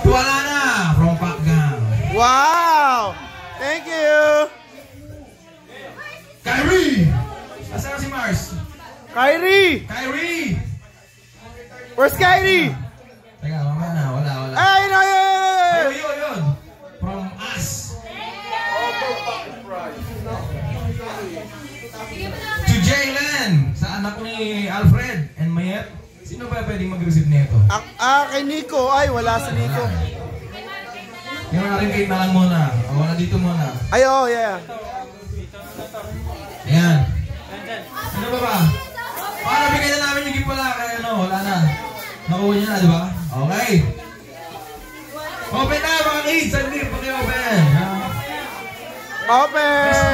Wala na from Pakgang. Wow! Thank you! Kyrie! Asan si Mars? Kyrie! Kyrie! Where's Kyrie? Teka, mamaya na. Wala. Ay, no, yun! Yun. From us. To Jaylen, sa anak ni Alfred and Mayet. Sino ba pwedeng mag-receive nito? Kay Nico. Ay, wala si Nico. Yung natin kayo na lang muna. O, wala dito muna. Ay, oh, yeah. Ayan. Ano ba? Para bigay na namin yung gift wala. Kaya ano, wala na. Nakuha niya na, di ba? Okay. Open na, mga kids. Saan gift? Pag-open. Open!